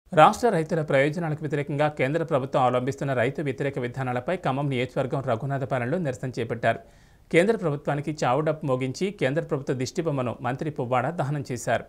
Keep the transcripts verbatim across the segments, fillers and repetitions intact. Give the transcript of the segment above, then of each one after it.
రాష్ట్ర రైతుల ప్రయోజనాలకు వ్యతిరేకంగా కేంద్ర ప్రభుత్వం అవలంబిస్తున్న రైతు వ్యతిరేక విధానాలపై ఖమ్మం నియోజకవర్గం రఘునాథపాలెంలో నిరసన చేపట్టారు. కేంద్ర ప్రభుత్వానికి చావుడప్పు మోగించి కేంద్ర ప్రభుత్వ దిష్టిబొమ్మను మంత్రి పువ్వాడ దహనం చేశారు.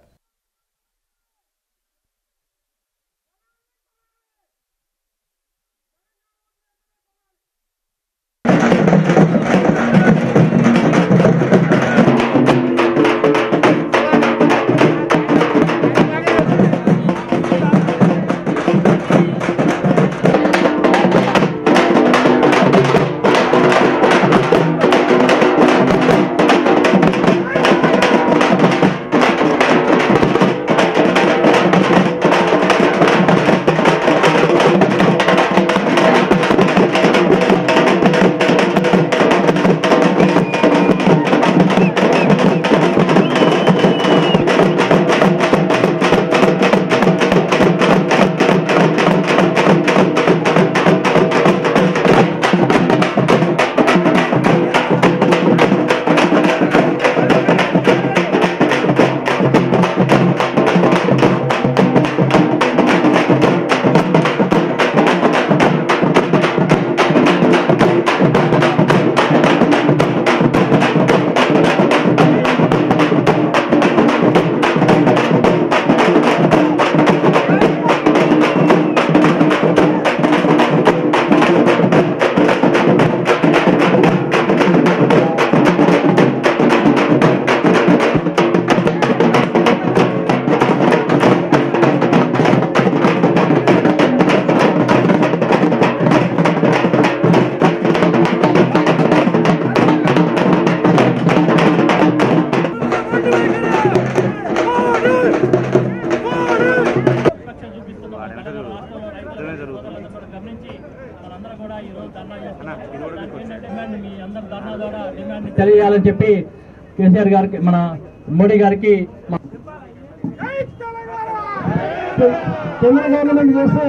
తెలియాలని చెప్పి కేసీఆర్ గారికి మన మోడీ గారికి కేంద్ర గవర్నమెంట్ చేస్తే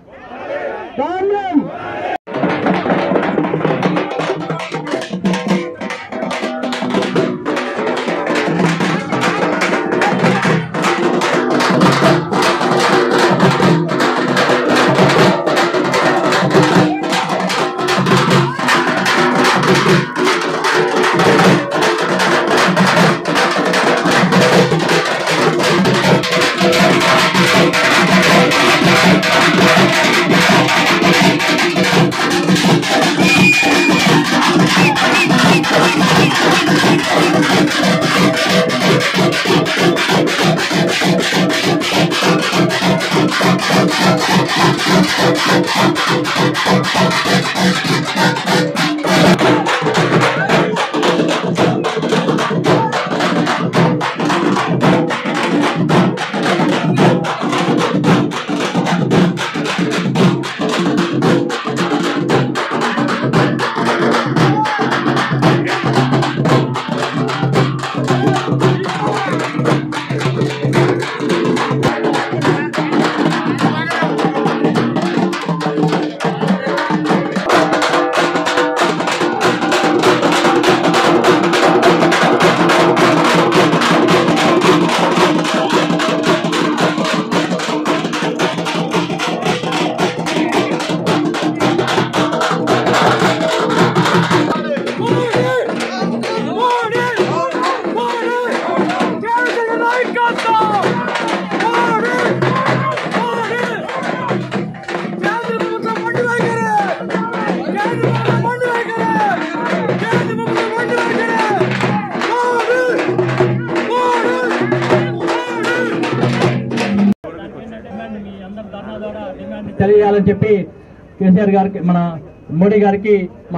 తెలియాలని చెప్పి కేసీఆర్ గారికి మన మోడీ గారికి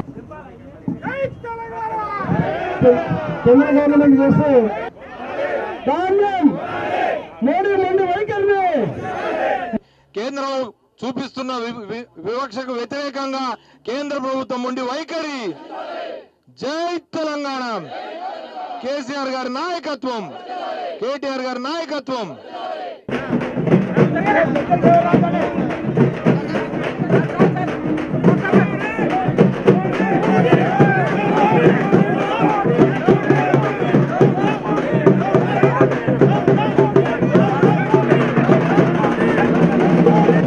కేంద్ర గవర్నమెంట్ చేస్తే మోడీ ముందు వైఖరిని కేంద్రం చూపిస్తున్న వివక్షకు వ్యతిరేకంగా కేంద్ర ప్రభుత్వం ఉండి వైఖరి. జై తెలంగాణ. కేసీఆర్ గారి నాయకత్వం, కేటీఆర్ గారి నాయకత్వం. Thank you.